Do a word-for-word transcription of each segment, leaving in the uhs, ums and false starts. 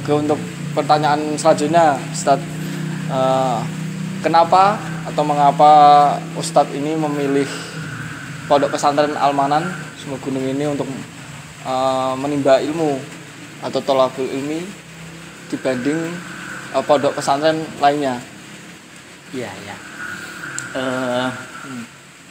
Oke, untuk pertanyaan selanjutnya, Ustadz, uh, kenapa atau mengapa Ustadz ini memilih Pondok Pesantren Al-Manan Sumber Gunung ini untuk uh, menimba ilmu atau thalabul ilmi dibanding uh, pondok pesantren lainnya? Iya, ya. Uh, hmm.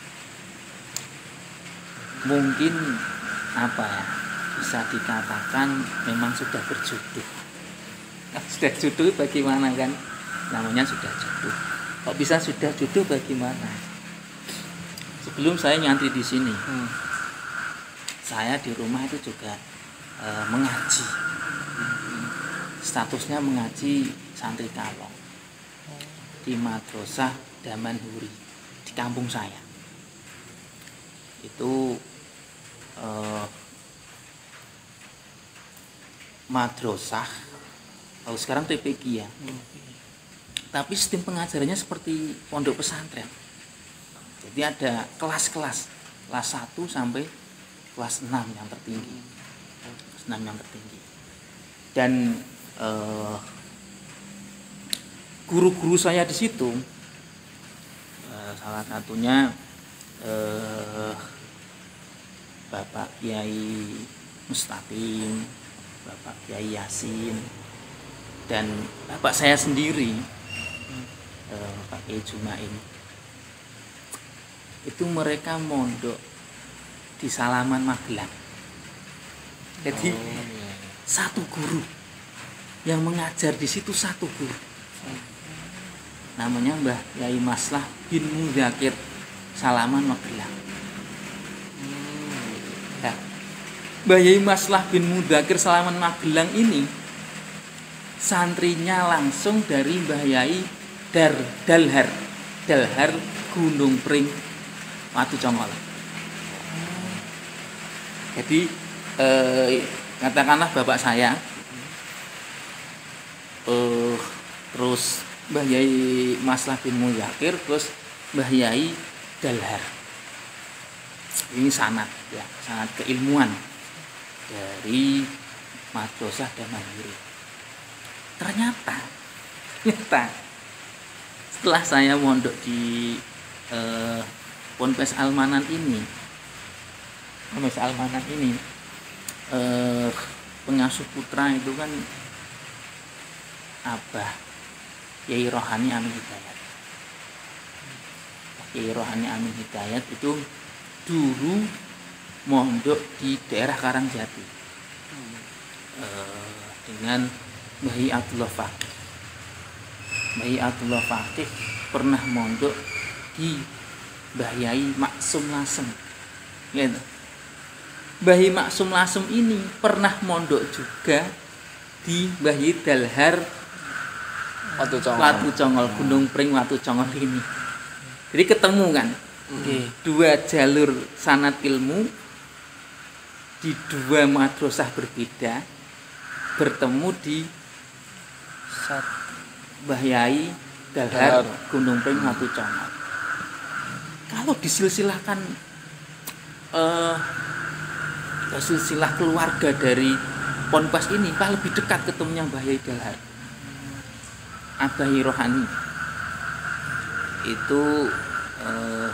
Mungkin apa ya? Bisa dikatakan memang sudah berjodoh. Sudah jodoh bagaimana kan? Namanya sudah jodoh. Kok bisa sudah jodoh bagaimana? Sebelum saya nyantri di sini, hmm. saya di rumah itu juga e, mengaji. Statusnya mengaji santri kalong di Madrasah Damanhuri di kampung saya. Itu e, madrasah, kalau sekarang T P G ya. Hmm. Tapi sistem pengajarannya seperti pondok pesantren. Jadi ada kelas-kelas, kelas satu sampai kelas enam yang tertinggi. Kelas enam yang tertinggi. Dan eh, guru-guru saya di situ, eh, salah satunya eh, Bapak Kiai Mustaqim, Bapak Kiai Yasin, dan bapak saya sendiri, eh, Pak Kiai Jumain. Itu mereka mondok di Salaman Magelang. Jadi oh, iya. Satu guru yang mengajar di situ, satu guru. Namanya Mbah Yai Maslah bin Mudzakhir Salaman Magelang. Nah, Mbah Yai Maslah bin Mudzakhir Salaman Magelang ini santrinya langsung dari Mbah Yai Dar Dalhar Dalhar Gunung Pring Watu Congol. Jadi eh, katakanlah bapak saya eh, terus Mbah Yai Maslah bin Mudzakhir, terus Mbah Yai Dalhar. Ini sanad ya, sanad keilmuan dari Madrasah Damanhuri. Ternyata, ternyata setelah saya mondok di eh, Ponpes Al-Manan ini, Ponpes Al-Manan ini, eh, pengasuh putra itu kan Abah Kiai Rohani Amin Hidayat. Kiai Rohani Amin Hidayat itu dulu mondok di daerah Karangjati eh, dengan Mbah Abdullah Faqih. Mbah Abdullah Faqih pernah mondok di Mbah Yai Maksum Lasem. Gitu. Mbah Yai Maksum Lasem ini pernah mondok juga di Mbah Yai Dalhar Watu Congol. Watu Congol, Gunung Pring Watu Congol ini. Jadi ketemu kan. Okay. Dua jalur sanad ilmu di dua madrasah berbeda bertemu di Mbah Yai Dalhar Gunung Pring Watu Congol. Kalau disilsilahkan uh, silsilah keluarga dari Ponpes ini, pak lebih dekat ketemunya Mbah Yai Dalhar, Abah Yai Rohani. Itu uh,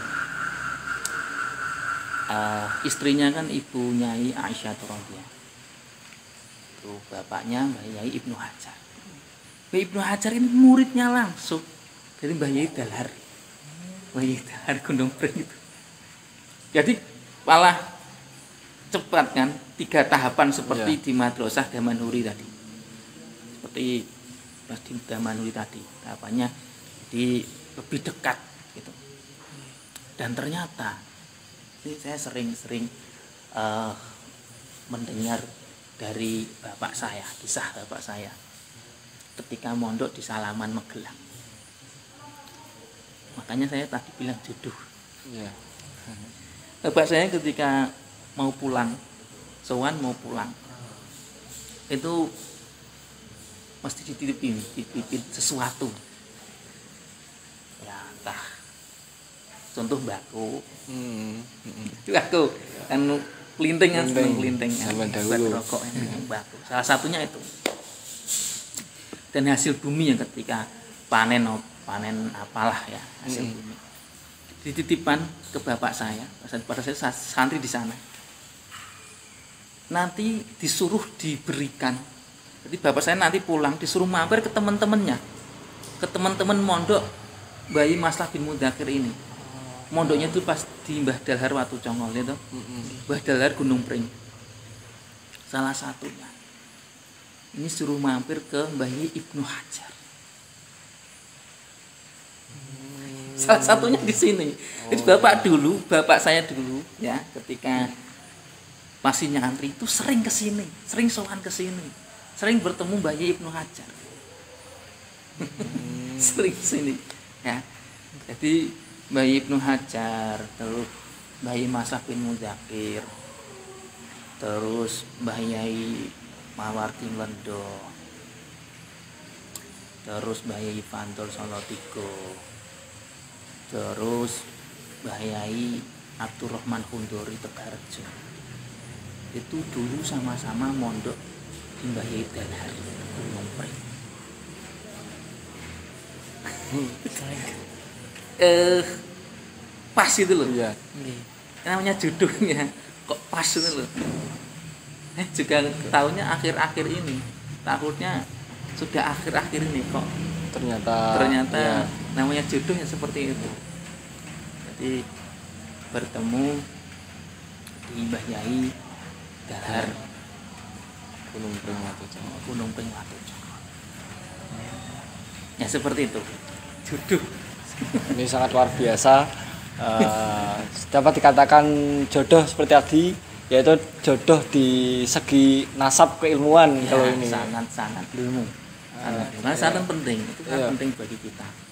uh, istrinya kan Ibu Nyai Aisyah Radhiyallahu. Itu bapaknya Mbah Yai Ibnu Hajar. Mbah Ibnu Hajar ini muridnya langsung dari Mbah Yai Dalhar. Mbah Yai Dalhar Gunung Pring itu. Jadi malah cepat kan, tiga tahapan seperti ya. Di Madrasah Damanhuri tadi. Seperti pas di Damanhuri tadi, tahapannya di lebih dekat gitu. Dan ternyata ini saya sering-sering uh, mendengar dari bapak saya, kisah bapak saya ketika mondok di Salaman Magelang. Makanya saya tadi bilang jodoh. Ya. Bapak saya ketika mau pulang, sowan mau pulang, itu mesti dititipin, dititipin sesuatu. Ya, entah contoh mbako, hmm. itu aku kan pelinting kan, pelinting, buat rokok, mbako. Salah satunya itu. dan hasil bumi yang ketika panen panen apalah ya hasil Hmm. bumi dititipkan ke bapak saya pada saya santri di sana, nanti disuruh diberikan. Jadi bapak saya nanti pulang disuruh mampir ke teman-temannya, ke teman-teman mondok Bayi Maslah bin Mudakir ini. Mondoknya itu pas di Mbah Dalhar Watu Congol itu, Mbah Dalhar Gunung Pring. Salah satunya. Ini suruh mampir ke Mbah Ibnu Hajar. Salah satunya di sini. Jadi bapak dulu, bapak saya dulu ya, ketika masih nyantri itu sering ke sini, sering sowan ke sini, sering bertemu Mbah Ibnu Hajar. Hmm. Sering sini ya. Jadi Mbah Ibnu Hajar, terus Mbah Maslah bin Mudakir, terus Mbah Yai Mawardi Lendo, terus Mbah Yai Fantol Solotigo, terus Mbah Yai Abdurrahman Hundori Tegarjo. Itu dulu sama-sama mondok di Mbah Yai Dalhar Gunung Pring. eh pas itu loh. Iya. Namanya jodohnya kok pas itu loh. Eh juga tahunnya akhir-akhir ini, takutnya sudah akhir-akhir ini kok Ternyata ternyata ya. namanya jodohnya seperti itu. Jadi bertemu di Mbah Yai Dalhar Gunung Pring Watu Congol. Gunung Pring Watu Congol. Ya seperti itu. Jodoh. Ini sangat luar biasa. Uh, dapat dikatakan jodoh seperti tadi, yaitu jodoh di segi nasab keilmuan Ya, kalau ini. sangat sangat ilmu. Sangat, Uh, nah, ya. sangat penting. Itu kan Ya. penting bagi kita.